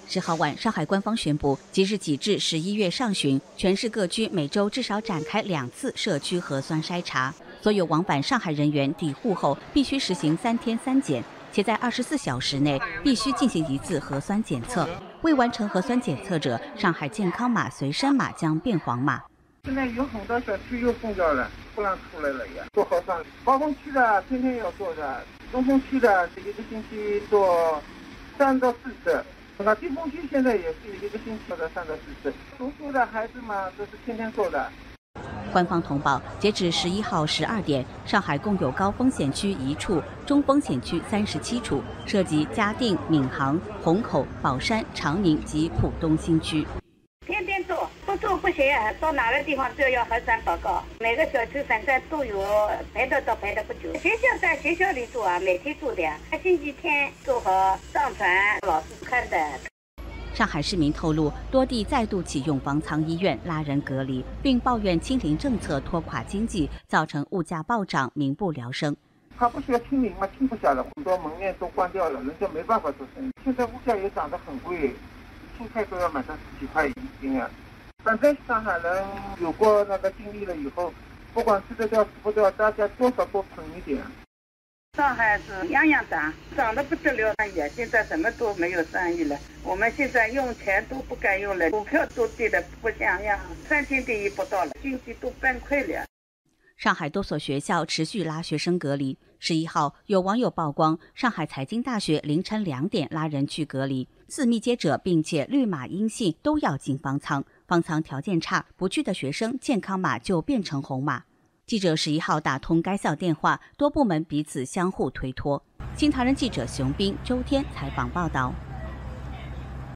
10号晚，上海官方宣布，即日起至11月上旬，全市各区每周至少展开2次社区核酸筛查。所有往返上海人员抵沪后，必须实行3天3检，且在24小时内必须进行1次核酸检测。未完成核酸检测者，上海健康码随身码将变黄码。 现在有很多小区又封掉了，不让出来了呀。做核酸，高峰期的天天要做的，中峰期的1个星期做3到4次。那低峰期现在也是1个星期做的3到4次。读书的孩子嘛，都是天天做的。 官方通报，截止11号12点，上海共有高风险区1处，中风险区37处，涉及嘉定、闵行、虹口、宝山、长宁及浦东新区。 天天做，不做不行，到哪个地方都要核酸报告。每个小区反正都有排的到排的不久。学校在学校里做啊，每天做的，星期天做好上传老师看的。 上海市民透露，多地再度启用方舱医院拉人隔离，并抱怨清零政策拖垮经济，造成物价暴涨，民不聊生。 他不需要清零嘛，清不下了，很多门面都关掉了，人家没办法做生意。现在物价也涨得很贵。蔬菜都要买到10几块1斤啊！反正上海人有过那个经历了以后，不管吃得掉吃不掉，大家多少多存一点。 上海是样样涨，涨得不得了呀！现在什么都没有生意了，我们现在用钱都不敢用了，股票都跌得不像样，3千点也不到了，经济都崩溃了。 上海多所学校持续拉学生隔离。11号，有网友曝光，上海财经大学凌晨2点拉人去隔离，4密接者并且绿码阴性都要进方舱，方舱条件差，不去的学生健康码就变成红码。记者11号打通该校电话，多部门彼此相互推脱。新唐人记者熊斌、周天采访报道。